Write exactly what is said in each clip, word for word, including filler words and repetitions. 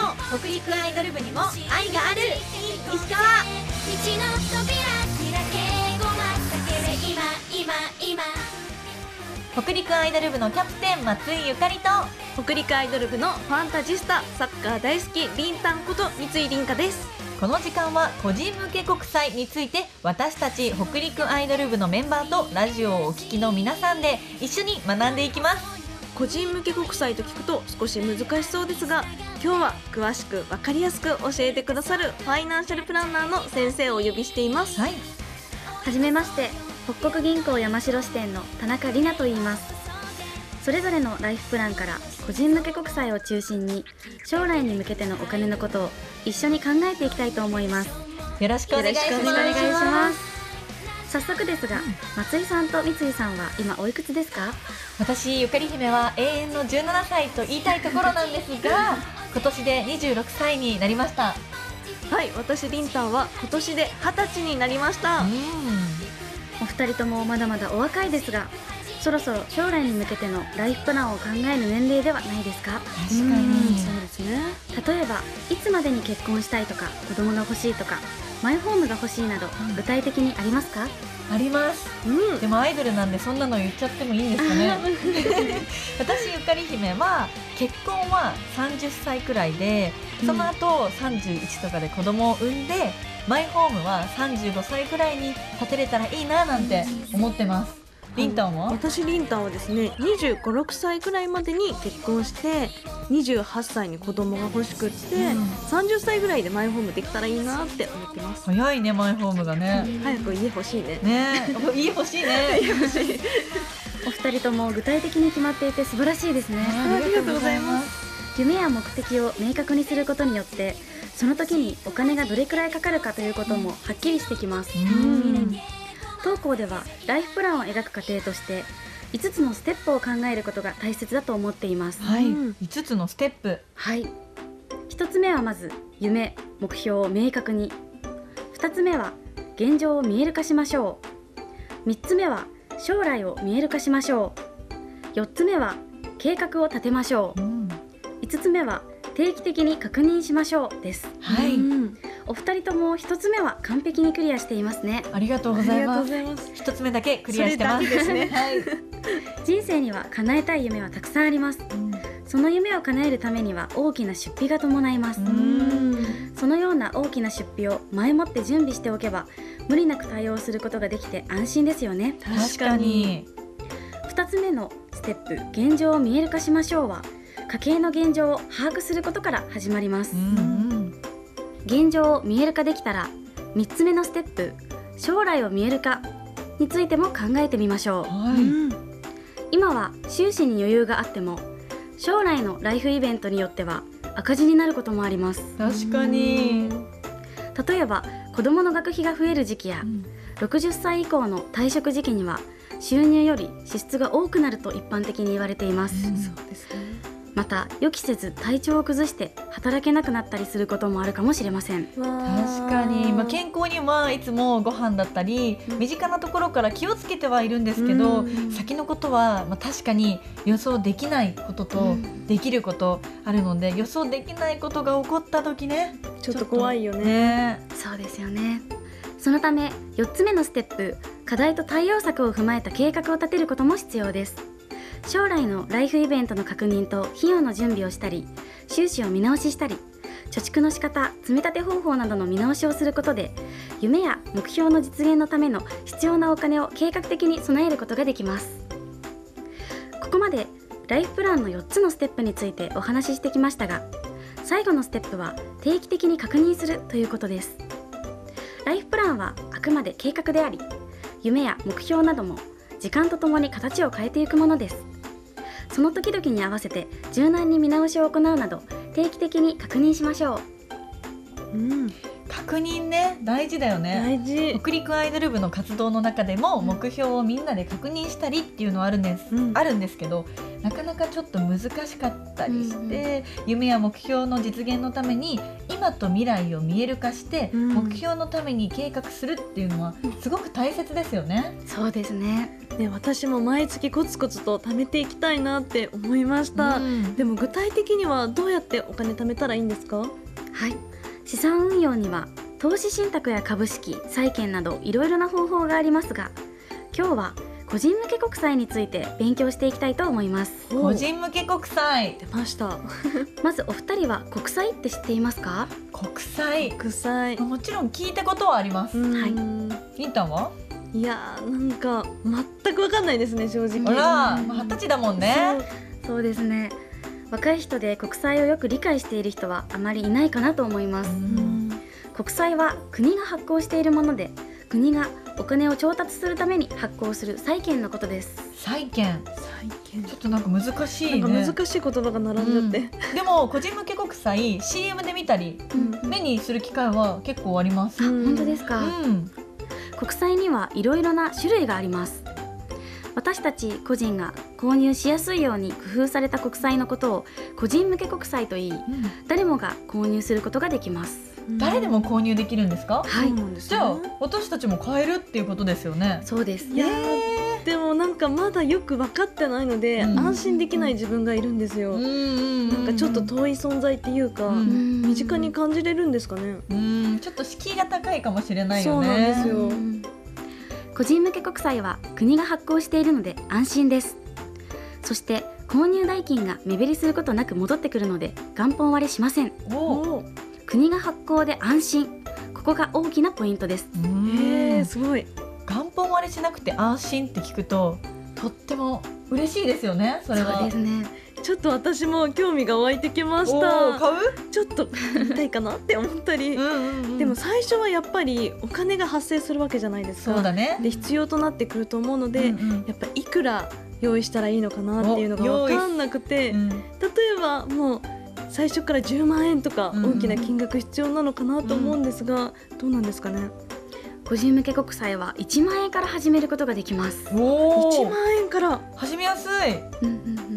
北陸アイドル部にも愛がある。石川。 道の扉開けごまかけで今今今。 北陸アイドル部のキャプテン松井ゆかりと北陸アイドル部のファンタジスタ、サッカー大好きりんたんこと三井りんかです。 この時間は個人向け国際について私たち北陸アイドル部のメンバーとラジオをお聞きの皆さんで一緒に学んでいきます。 個人向け国際と聞くと少し難しそうですが、今日は詳しく分かりやすく教えてくださるファイナンシャルプランナーの先生をお呼びしています。 はい、 はじめまして、北国銀行山城支店の田中里奈と言います。それぞれのライフプランから個人向け国債を中心に将来に向けてのお金のことを一緒に考えていきたいと思います。 よろしくお願いします。 よろしくお願いします。早速ですが、松井さんと三井さんは今おいくつですか？ 私ゆかり姫は永遠のじゅうななさいと言いたいところなんですが今年でにじゅうろくさいになりました。 はい、私りんたんは今年ではたちになりました。 うん、 お二人ともまだまだお若いですが、そろそろ将来に向けてのライフプランを考える年齢ではないですか？ 確かにそうですね。 例えばいつまでに結婚したいとか、子供が欲しいとか、マイホームが欲しいなど、 うん具体的にありますか？ あります。 うんでもアイドルなんでそんなの言っちゃってもいいんですかね私ゆかり姫は結婚はさんじゅっさいくらいで、その後さんじゅういちとかで子供を産んで、マイホームはさんじゅうごさいくらいに建てれたらいいななんて思ってます。りんたんは？ 私りんたんはですね、にじゅうご、ろくさいくらいまでに結婚してにじゅうはっさいに子供が欲しくって、 うんさんじゅっさいぐらいでマイホームできたらいいなって思ってます。 早いね、マイホームがね。 早く家欲しいね。 ねえ、家欲しいね。家欲しい。 お二人とも具体的に決まっていて素晴らしいですね。 ありがとうございます。 夢や目的を明確にすることによって、その時にお金がどれくらいかかるかということもはっきりしてきます。 うん当校ではライフプランを描く過程としていつつのステップを考えることが大切だと思っています。 はい、 うんいつつのステップ。 はい。ひとつめはまず夢、目標を明確に。ふたつめは現状を見える化しましょう。みっつめは将来を見える化しましょう。よっつめは計画を立てましょう。 うんいつつめは定期的に確認しましょうです。 はい、 うんお二人ともひとつめは完璧にクリアしていますね。 ありがとうございます。 ざいます。 一つ目だけクリアしてます。 それだけですねはい。 人生には叶えたい夢はたくさんあります。その夢を叶えるためには大きな出費が伴います。 うんそのような大きな出費を前もって準備しておけば、無理なく対応することができて安心ですよね。 確かに。 ふたつめのステップ、現状を見える化しましょうは、家計の現状を把握することから始まります。 うん現状を見える化できたら、みっつめのステップ、将来を見える化についても考えてみましょう。 はい。 今は収支に余裕があっても、将来のライフイベントによっては赤字になることもあります。 確かに。 例えば子どもの学費が増える時期や、 うんろくじゅっさい以降の退職時期には収入より支出が多くなると一般的に言われています。 うんそうですね。 また予期せず体調を崩して働けなくなったりすることもあるかもしれません。 確かに、まあ、健康にはいつもご飯だったり、 うん身近なところから気をつけてはいるんですけど、 うん先のことは、まあ、確かに予想できないこととうんできることあるので、予想できないことが起こった時ね、 ちょっと怖いよね。 ね。 そうですよね。そのためよっつめのステップ、課題と対応策を踏まえた計画を立てることも必要です。将来のライフイベントの確認と費用の準備をしたり、収支を見直ししたり、貯蓄の仕方、積み立て方法などの見直しをすることで、夢や目標の実現のための必要なお金を計画的に備えることができます。ここまでライフプランのよっつのステップについてお話ししてきましたが、最後のステップは定期的に確認するということです。ライフプランはあくまで計画であり、夢や目標なども時間とともに形を変えていくものです。その時々に合わせて柔軟に見直しを行うなど、定期的に確認しましょう。 うん、 確認ね、大事だよね。 大事。 北陸アイドル部の活動の中でも目標をみんなで確認したりっていうのはあるんです、 うんあるんですけど、なかなかかちょっと難しかったりして、うん、夢や目標の実現のために今と未来を見える化して、うん、目標のために計画するっていうのはすごく大切ですよね。 そうですね。 ね、私も毎月コツコツと貯めていきたいなって思いました、うん、でも具体的にはどうやってお金貯めたらいいんですか？ はい、資産運用には投資信託や株式、債券などいろいろな方法がありますが、今日は個人向け国債について勉強していきたいと思います。 個人向け国債出ましたまずお二人は国債って知っていますか？ 国債国債もちろん聞いたことはあります。 はい。 インタンは？ いやーなんか全く分かんないですね、正直。 あら、まあ、二十歳だもんね。 そう、そうですね。若い人で国債をよく理解している人はあまりいないかなと思います。国債は国が発行しているもので、国がお金を調達するために発行する債券のことです。 債券、 債券ちょっとなんか難しいね。 なんか難しい言葉が並んじゃって、 うん、でも個人向け国債 シーエム で見たり、うん、目にする機会は結構あります。 あ、本当ですか、うん、国債にはいろいろな種類があります。私たち個人が購入しやすいように工夫された国債のことを個人向け国債といい、うん、誰もが購入することができます。 誰でも購入できるんですか？ はい。 じゃあ私たちも買えるっていうことですよね。 そうです。 いやでもなんかまだよく分かってないので、うん、安心できない自分がいるんですよ。なんかちょっと遠い存在っていうか、うん、身近に感じれるんですかね。 うん、ちょっと敷居が高いかもしれないよね。 そうなんですよ。うん、 個人向け国債は国が発行しているので安心です。そして購入代金が目減りすることなく戻ってくるので元本割れしません。 お国が発行で安心、ここが大きなポイントです。 へー、すごい。 元本割れしなくて安心って聞くととっても嬉しいですよね。それはそうですね。 ちょっと私も興味が湧いてきました。 買う？ ちょっと買いたいかなって思ったりうんうん、うん、でも最初はやっぱりお金が発生するわけじゃないですか。 そうだね。 で必要となってくると思うので、うんうん、やっぱいくら用意したらいいのかなっていうのが分かんなくて、うん、例えばもう最初からじゅうまんえんとか大きな金額必要なのかなと思うんですが、うん、どうなんですかね。 個人向け国債はいちまんえんから始めることができます。 おいちまんえんから始めやすい、 うんうんうん、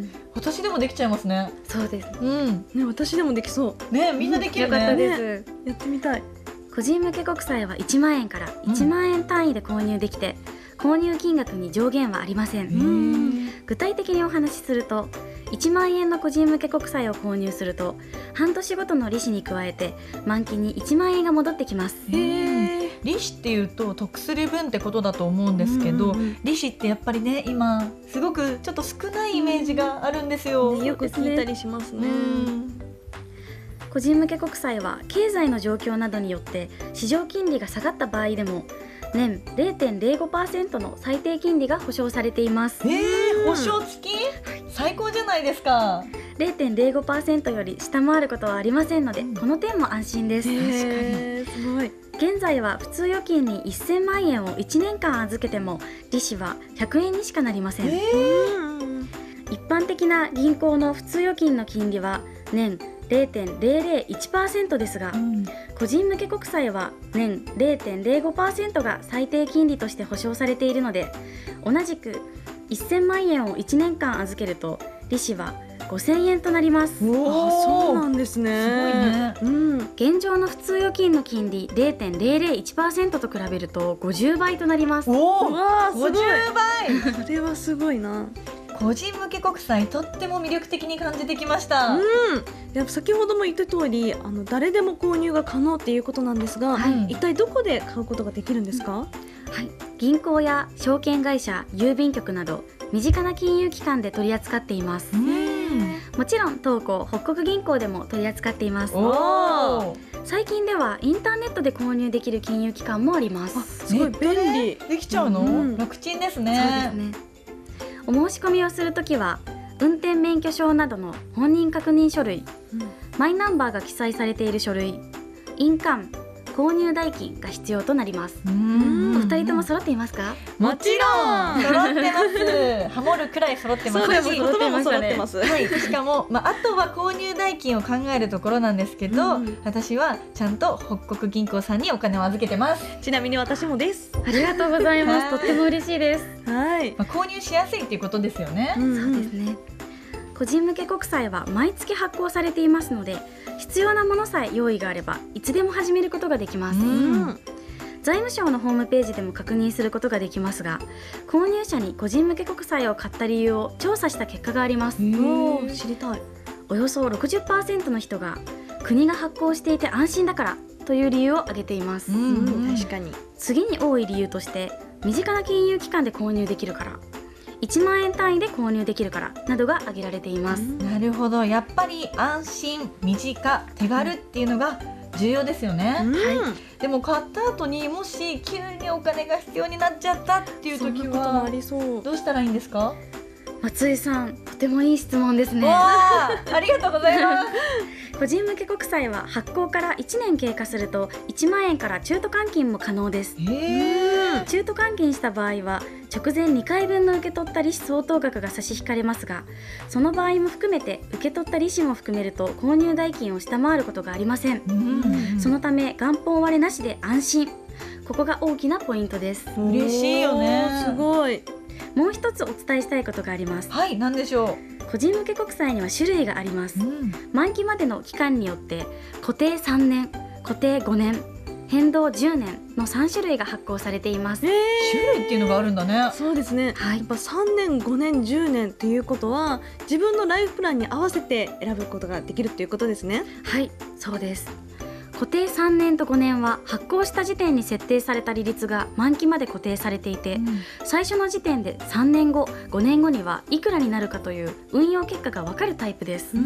私でもできちゃいますね。 そうです、 うんね、私でもできそうね。みんなできるね、 うん、よかったです、 ね、やってみたい。 個人向け国債はいちまんえんからいちまんえん単位で購入できて、うん、購入金額に上限はありません。 うん具体的にお話しすると、いちまんえんの個人向け国債を購入すると半年ごとの利子に加えて満期にいちまんえんが戻ってきます。 へー、利子っていうと得する分ってことだと思うんですけど、うんうん、利子ってやっぱりね今すごくちょっと少ないイメージがあるんですよ、 ね、よく聞いたりしますね。 個人向け国債は経済の状況などによって市場金利が下がった場合でも年 ゼロてんゼロごパーセント の最低金利が保証されています。 えー、保証付き？最高じゃないですか。 ゼロてんゼロごパーセント より下回ることはありませんので、うん、この点も安心です。 確かにすごい。 現在は普通預金にせんまんえんをいちねんかん預けても利子はひゃくえんにしかなりません。 えー、 一般的な銀行の普通預金の金利は年 ゼロてんゼロゼロいちパーセント ですが、うん、個人向け国債は年 ゼロてんゼロごパーセント が最低金利として保証されているので、同じくせんまんえんをいちねんかん預けると利子はごせんえんとなります。 おあ、そうなんですね。 すごいね、 うん、 現状の普通預金の金利 ゼロてんゼロゼロいちパーセント と比べるとごじゅうばいとなります。 おうわー、すごい。 ごじゅうばいそれはすごいな。 個人向け国債とっても魅力的に感じてきました。 うん、やっぱ先ほども言った通り、あの誰でも購入が可能っていうことなんですが、はい、一体どこで買うことができるんですか？ はい、銀行や証券会社、郵便局など身近な金融機関で取り扱っています。 うんもちろん当行北国銀行でも取り扱っています。 お最近ではインターネットで購入できる金融機関もあります。 あ、すごい便利。 できちゃうの、うん、楽ちんですね。 そうですね。お申し込みをするときは運転免許証などの本人確認書類、うん、マイナンバーが記載されている書類、印鑑、購入代金が必要となります。 うーん、 お二人とも揃っていますか？ もちろん揃ってますハモるくらい揃ってます。 そうです、言葉も揃ってます。 はい、しかも、まあ、あとは購入代金を考えるところなんですけど、うん、私はちゃんと北国銀行さんにお金を預けてます。 ちなみに私もです。 ありがとうございますとっても嬉しいです。 はい、 まあ、購入しやすいっていうことですよね。 うんうん、 そうですね。 個人向け国債は毎月発行されていますので、必要なものさえ用意があればいつでも始めることができます。 うん、 財務省のホームページでも確認することができますが、購入者に個人向け国債を買った理由を調査した結果があります。 おー、知りたい。 およそ ろくじゅっパーセント の人が国が発行していて安心だからという理由を挙げています。 うんうん、 確かに。 次に多い理由として、身近な金融機関で購入できるから、いちまんえん単位で購入できるからなどが挙げられています。 なるほど、やっぱり安心、身近、手軽っていうのが重要ですよね。 うん、 はでも買った後にもし急にお金が必要になっちゃったっていう時そんなこともあはりそう。 どうしたらいいんですか？ 松井さん、とてもいい質問ですね。 わー、ありがとうございます。 個人向け国債は発行からいちねん経過するといちまんえんから中途換金も可能です。 へー、 中途換金した場合は直前にかいぶんの受け取った利子相当額が差し引かれますが、その場合も含めて受け取った利子も含めると購入代金を下回ることがありません。 うん、 そのため元本割れなしで安心、ここが大きなポイントです。 嬉しいよね。 おー、すごい。 もう一つお伝えしたいことがあります。 はい、なんでしょ個人向け国債には種類があります。 う？うん、 満期までの期間によって固定さんねん、固定ごねん、変動じゅうねんのさん種類が発行されています。 え種類っていうのがあるんだね。 そうですね。 はいやっぱさんねん、ごねん、じゅうねんっていうことは自分のライフプランに合わせて選ぶことができるっていうことですね。 はい、そうです。固定さんねんとごねんは発行した時点に設定された利率が満期まで固定されていて、最初の時点でさんねんご、ごねんごにはいくらになるかという運用結果がわかるタイプです。 うんうん、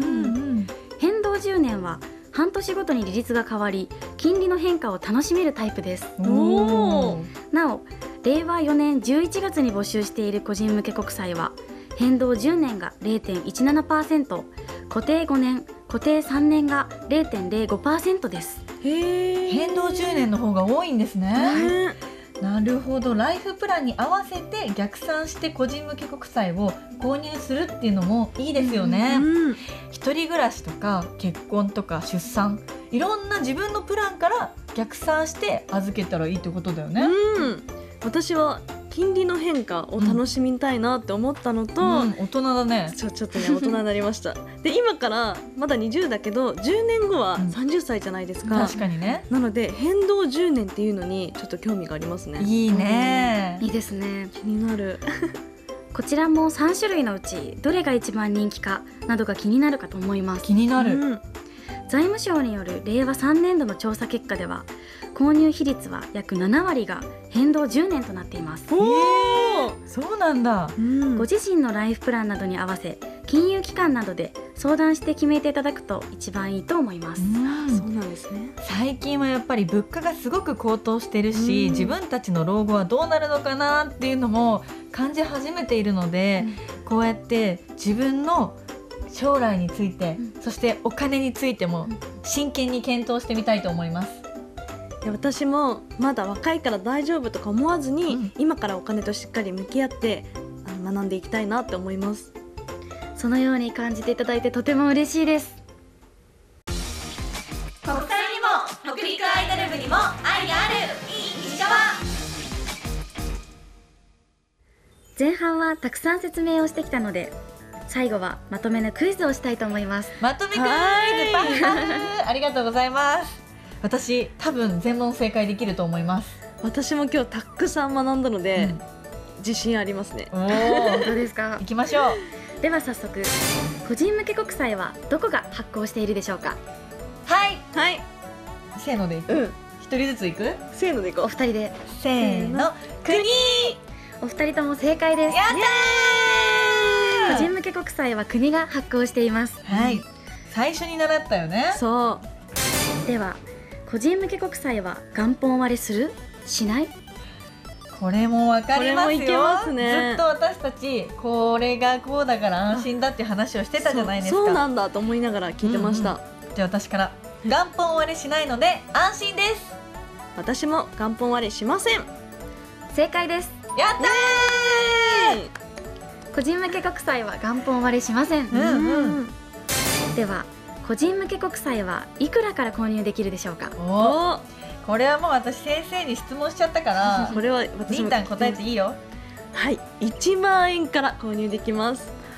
変動じゅうねんは半年ごとに利率が変わり、金利の変化を楽しめるタイプです。 おー、 なお、れいわよねんじゅういちがつに募集している個人向け国債は変動じゅうねんが れいてんいちななパーセント、固定ごねん、固定さんねんが れいてんれいごパーセント です。 へー、 変動じゅうねんの方が多いんですね。 ね。 なるほど、ライフプランに合わせて逆算して個人向け国債を購入するっていうのもいいですよね。 うん、 一人暮らしとか結婚とか出産、いろんな自分のプランから逆算して預けたらいいってことだよね。 うん、私は金利の変化を楽しみたいなって思ったのと、 うん、大人だね。 ちょちょっとね大人になりました。で、今からまだにじゅうだけどじゅうねんごはさんじゅっさいじゃないですか。 確かにね。 なので変動じゅうねんっていうのにちょっと興味がありますね。 いいね。 いいですね。 気になる。 こちらもさん種類のうちどれが一番人気かなどが気になるかと思います。 気になる。 うん、 財務省によるれいわさんねんどの調査結果では、購入比率は約ななわりが変動じゅうねんとなっています。 おー、 そうなんだ。 うんご自身のライフプランなどに合わせ、金融機関などで相談して決めていただくと一番いいと思います。 そうなんですね。 最近はやっぱり物価がすごく高騰してるし、 うん、 自分たちの老後はどうなるのかなっていうのも感じ始めているので、うん、こうやって自分の将来について、うん、そしてお金についても真剣に検討してみたいと思います。 いや、私もまだ若いから大丈夫とか思わずに、 うん、 今からお金としっかり向き合ってあの学んでいきたいなって思います。 そのように感じていただいてとても嬉しいです。 国際にも北陸アイドル部にも愛があるいい石川。 前半はたくさん説明をしてきたので、最後はまとめのクイズをしたいと思います。 まとめクイズパフパフありがとうございます。私多分全問正解できると思います。 私も今日たくさん学んだので、うん、自信ありますね。 おー、 どうですか？ 行きましょう。では早速、個人向け国債はどこが発行しているでしょうか？ はいはい、 せーのでいく、うん、一人ずついく？ せーのでいこう。 お二人で。 せーの、国。 お二人とも正解です。 やったー。 個人向け国債は国が発行しています。 はい、最初に習ったよね。 そう。 では個人向け国債は元本割れする？しない？ これもわかりますよ。 これもいけますね。 ずっと私たちこれがこうだから安心だっていう話をしてたじゃないですか。 そう、そうなんだと思いながら聞いてました。 うんうん、じゃあ私から元本割れしないので安心です。 私も元本割れしません。 正解です。 やったー。 個人向け国債は元本割れしません。 うんうん、 では個人向け国債はいくらから購入できるでしょうか？ お、これはもう私先生に質問しちゃったからこれは私もリンタン答えていいよ。 はい、いちまんえんから購入できます。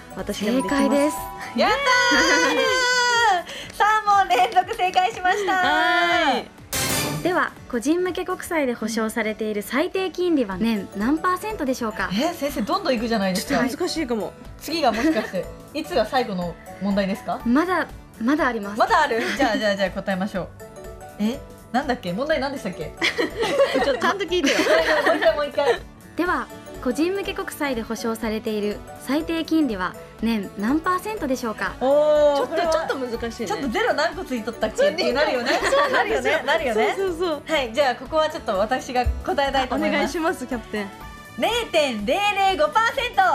私でもできます。 正解です。 やったーさん問連続正解しました。 はいでは個人向け国債で保証されている最低金利は年何パーセントでしょうか。 え先生どんどんいくじゃないですか。 ちょっと難しいかも。 次がもしかしていつが最後の問題ですか。 まだまだあります。 まだある。じゃあじゃあじゃあ答えましょう。えなんだっけ問題何でしたっけ。 ちょっとちゃんと聞いてよ。 もう一回もう一回。 では個人向け国債で保証されている最低金利は年何パーセントでしょうか。 おちょっとちょっと難しいね。 ちょっとゼロ何個ついとったっけってなるよね。そうなるよね。なるよね。 そうそうそう。 はいじゃあここはちょっと私が答えたいとお思います。 願いしますキャプテン。 ゼロてんゼロゼロごパーセント。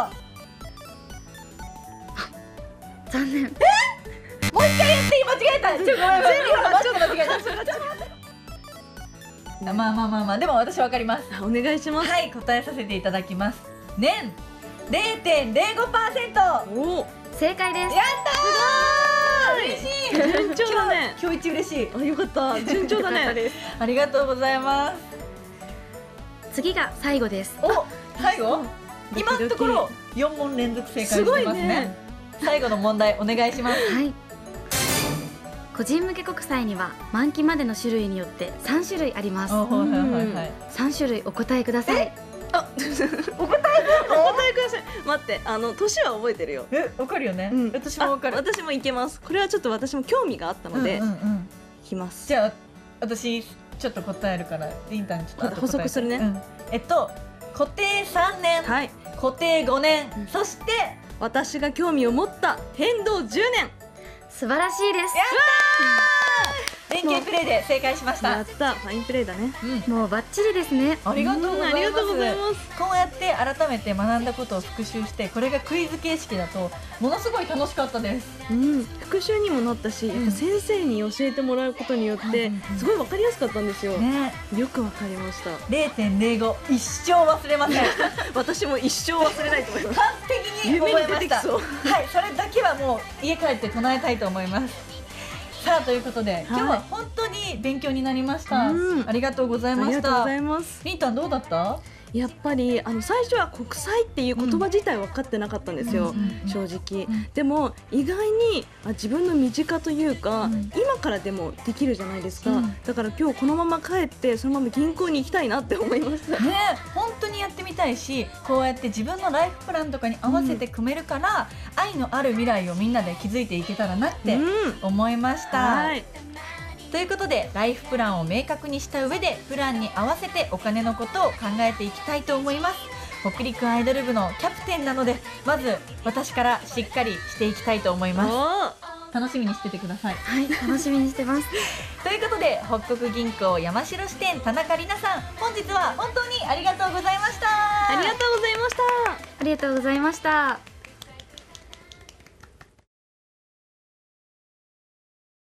残念。 もう一回やって間違えた。ちょっとごめんごめん。今マジで間違えた。まあまあまあまあでも私わかります。 お願いします。 はい答えさせていただきます。年ゼロてんゼロごパーセント。 おお正解です。 やったー。嬉しい。 順調だね。 今日一嬉しい。 あよかった順調だね。 ありがとうございます。 次が最後です。 お最後今のところよん問連続正解してますね。 すごいね最後の問題お願いします。 はい。個人向け国債には満期までの種類によってさん種類あります。 おはいはいはいはい。 さん種類お答えください。 お答えください。待ってあの年は覚えてるよ。 えわかるよね。 うん私もわかる。 あ私もいけます。これはちょっと私も興味があったのでうんうんうんいきます。 じゃあ私ちょっと答えるからインターにちょっと後で答えて補足するねうんえっと固定さんねん、 はい。 固定ごねん、 うんそして私が興味を持った変動じゅうねん。 素晴らしいです。 や連携プレーで正解しました。 やったファインプレーだね。 うんもうバッチリですね。 ありがとうございます。 うんありがとうございますこうやって改めて学んだことを復習してこれがクイズ形式だとものすごい楽しかったです。 うん復習にもなったし、 うんやっぱ先生に教えてもらうことによってうんうんうんすごいわかりやすかったんですよ。 ねよくわかりました。 ゼロてんゼロご一生忘れません。 私も一生忘れないと思います。 完璧に覚えました。 夢に出てきそう。 はい、それだけはもう家帰って唱えたいと思います。さあということで、今日は本当に勉強になりました。 うんありがとうございあましたりがとうござ。います。 りんたんどうだった？ やっぱりあの最初は国債っていう言葉自体分かってなかったんですよ、 うんうんうん正直、 うんでも意外にあ自分の身近というか、 うん今からでもできるじゃないですか、 うんだから今日このまま帰ってそのまま銀行に行きたいなって思いました。 ね、本当にやってみたいし、こうやって自分のライフプランとかに合わせて組めるから、愛のある未来をみんなで築いていけたらなってうん思いました。 はいということでライフプランを明確にした上でプランに合わせてお金のことを考えていきたいと思います。北陸アイドル部のキャプテンなのでまず私からしっかりしていきたいと思いまおす。楽しみにしててください。 はい、楽しみにしてます。 ということで北国銀行山城支店田中里奈さん、本日は本当にありがとうございました。 ありがとうございました。 ありがとうございました。